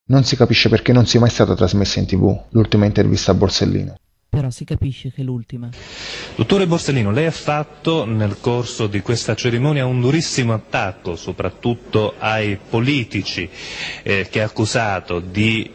Non si capisce perché non sia mai stata trasmessa in TV l'ultima intervista a Borsellino. Però si capisce che è l'ultima. Dottore Borsellino, lei ha fatto nel corso di questa cerimonia un durissimo attacco soprattutto ai politici che ha accusato di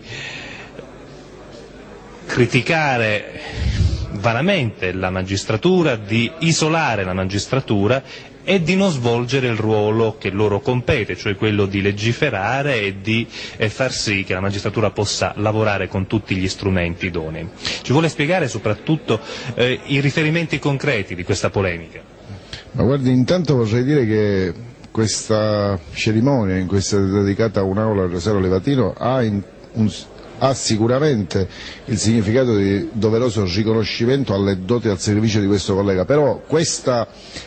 criticare vanamente la magistratura, di isolare la magistratura e di non svolgere il ruolo che loro compete, cioè quello di legiferare e di far sì che la magistratura possa lavorare con tutti gli strumenti idonei. Ci vuole spiegare soprattutto i riferimenti concreti di questa polemica? Ma guardi, intanto vorrei dire che questa cerimonia in cui è stata dedicata un'aula al Rosario Livatino ha sicuramente il significato di doveroso riconoscimento alle doti e al sacrificio di questo collega, però questa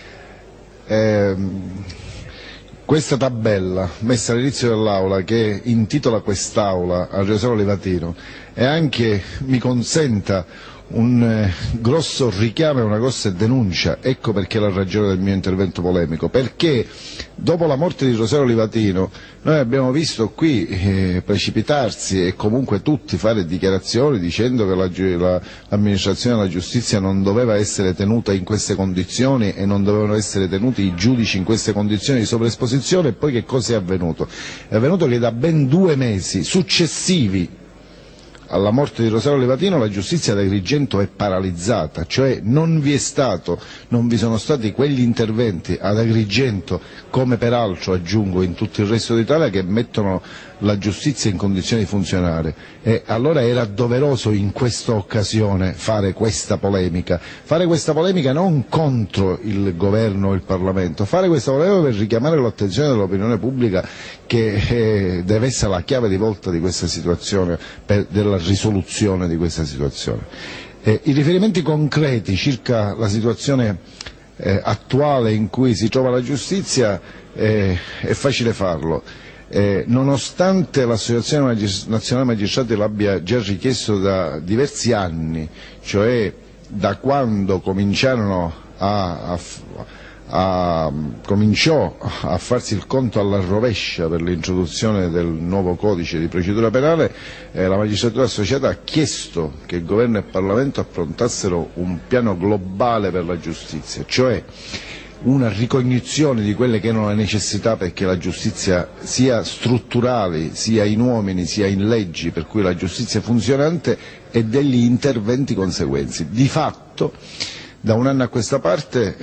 tabella messa all'inizio dell'aula che intitola quest'aula al Rosario Livatino e anche mi consenta un grosso richiamo e una grossa denuncia, ecco perché la ragione del mio intervento polemico, perché dopo la morte di Rosario Livatino noi abbiamo visto qui precipitarsi e comunque tutti fare dichiarazioni dicendo che l'amministrazione della giustizia non doveva essere tenuta in queste condizioni e non dovevano essere tenuti i giudici in queste condizioni di sovraesposizione. E poi che cosa è avvenuto? È avvenuto che da ben 2 mesi successivi alla morte di Rosario Livatino la giustizia ad Agrigento è paralizzata, cioè non vi sono stati quegli interventi ad Agrigento, come peraltro aggiungo in tutto il resto d'Italia, che mettono la giustizia in condizioni di funzionare. E allora era doveroso in questa occasione fare questa polemica non contro il governo o il Parlamento, fare questa polemica per richiamare l'attenzione dell'opinione pubblica che deve essere la chiave di volta di questa situazione, della risoluzione di questa situazione. I riferimenti concreti circa la situazione attuale in cui si trova la giustizia è facile farlo. Nonostante l'Associazione Nazionale Magistrati l'abbia già richiesto da diversi anni, cioè da quando cominciò a farsi il conto alla rovescia per l'introduzione del nuovo codice di procedura penale, la magistratura associata ha chiesto che il Governo e il Parlamento approntassero un piano globale per la giustizia, cioè una ricognizione di quelle che erano le necessità perché la giustizia sia strutturale, sia in uomini, sia in leggi, per cui la giustizia è funzionante, e degli interventi conseguenti. Di fatto, da un anno a questa parte,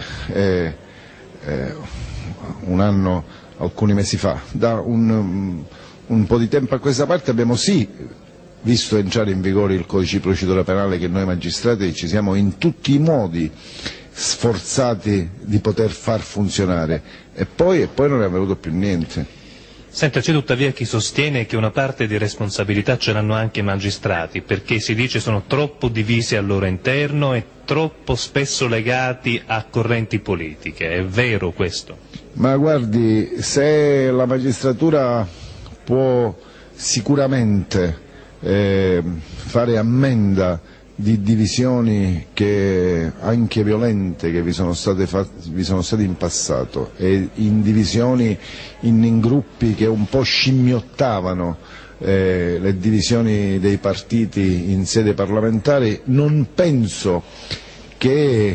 alcuni mesi fa, da un po' di tempo a questa parte abbiamo sì visto entrare in vigore il codice di procedura penale che noi magistrati ci siamo in tutti i modi sforzati di poter far funzionare e poi non è avvenuto più niente. Senta, c'è tuttavia chi sostiene che una parte di responsabilità ce l'hanno anche i magistrati, perché si dice sono troppo divisi al loro interno e troppo spesso legati a correnti politiche. È vero questo? Ma guardi, se la magistratura può sicuramente fare ammenda di divisioni anche violente che vi sono state in passato e in divisioni in gruppi che un po' scimmiottavano le divisioni dei partiti in sede parlamentare, non penso che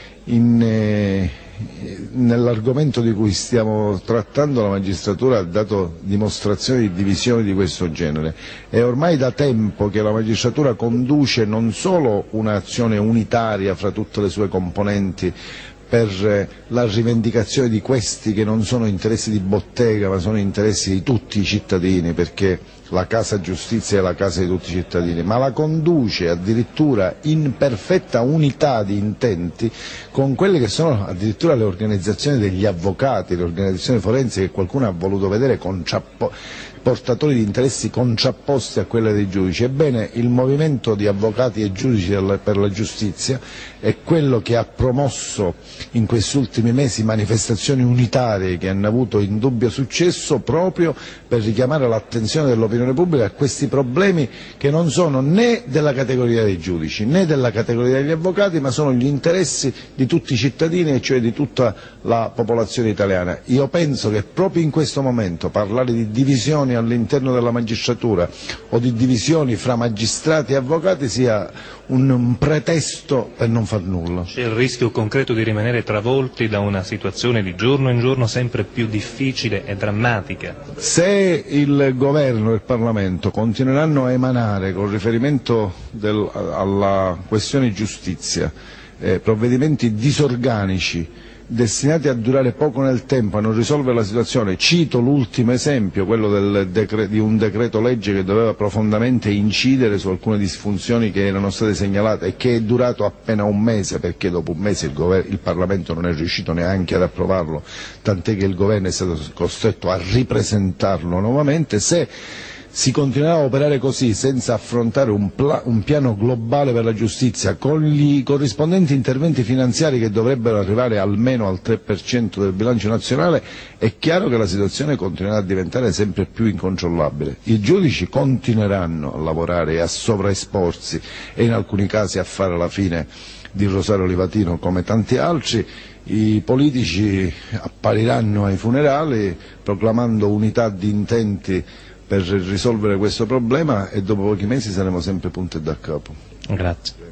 nell'argomento di cui stiamo trattando la magistratura ha dato dimostrazioni di divisioni di questo genere. È ormai da tempo che la magistratura conduce non solo un'azione unitaria fra tutte le sue componenti per la rivendicazione di questi che non sono interessi di bottega ma sono interessi di tutti i cittadini, perché la casa giustizia è la casa di tutti i cittadini, ma la conduce addirittura in perfetta unità di intenti con quelle che sono addirittura le organizzazioni degli avvocati, le organizzazioni forensi che qualcuno ha voluto vedere portatori di interessi contrapposti a quelle dei giudici. Ebbene, il movimento di avvocati e giudici per la giustizia è quello che ha promosso in questi ultimi mesi manifestazioni unitarie che hanno avuto indubbio successo proprio per richiamare l'attenzione dell'opinione pubblica a questi problemi che non sono né della categoria dei giudici né della categoria degli avvocati, ma sono gli interessi di tutti i cittadini, e cioè di tutta la popolazione italiana. Io penso che proprio in questo momento parlare di divisioni divisioni all'interno della magistratura o di divisioni fra magistrati e avvocati sia un pretesto per non far nulla. C'è il rischio concreto di rimanere travolti da una situazione di giorno in giorno sempre più difficile e drammatica. Se il Governo e il Parlamento continueranno a emanare con riferimento alla questione giustizia provvedimenti disorganici destinati a durare poco nel tempo, a non risolvere la situazione, cito l'ultimo esempio, quello di un decreto legge che doveva profondamente incidere su alcune disfunzioni che erano state segnalate e che è durato appena un mese, perché dopo un mese il Parlamento non è riuscito neanche ad approvarlo, tant'è che il Governo è stato costretto a ripresentarlo nuovamente. Se si continuerà a operare così senza affrontare un piano globale per la giustizia con gli corrispondenti interventi finanziari che dovrebbero arrivare almeno al 3% del bilancio nazionale, è chiaro che la situazione continuerà a diventare sempre più incontrollabile. I giudici continueranno a lavorare e a sovraesporsi e in alcuni casi a fare la fine di Rosario Livatino come tanti altri. I politici appariranno ai funerali proclamando unità di intenti per risolvere questo problema e dopo pochi mesi saremo sempre punti da capo. Grazie.